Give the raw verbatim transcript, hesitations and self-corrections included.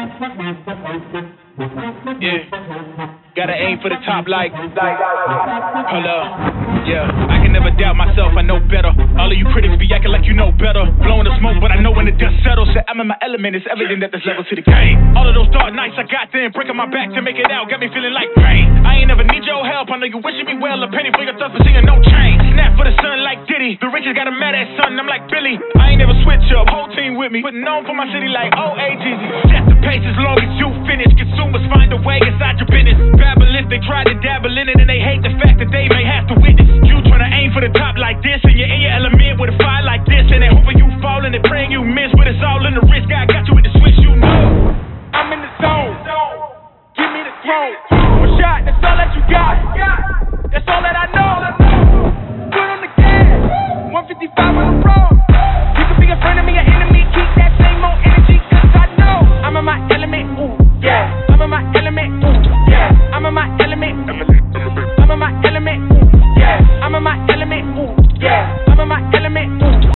Yeah. Gotta aim for the top like, like, hold up. Yeah, I can never doubt myself, I know better. All of you critics be acting like you know better. Blowing the smoke, but I know when the dust settles. Said I'm in my element, it's evident that there's level to the game. All of those dark nights I got there, breaking my back to make it out, got me feeling like rain. I ain't never need your help, I know you wishing me well. A penny for your thoughts for singing no change. Snap for the sun like Diddy. The riches got a mad ass son, I'm like Billy. I ain't never switch up, whole team with me. Putting on for my city like O A G Z. Set the pace as long as you finish. Consumers find a way inside your business. Babylon, they try to dabble in it and they hate the fact that they may have to witness. You tryna aim for the top like this, and you're in your element with a fire like this, and they hoping you fall and they praying you miss, but it's all in the risk. God got you with the switch, you know. I'm in the zone. Give me the throne. One shot, that's all that you got. That's all that I know. Put on the gas. one fifty-five on the road. You can be a friend of me, an enemy. Keep that same old energy, cause I know I'm in my element. Ooh, yeah.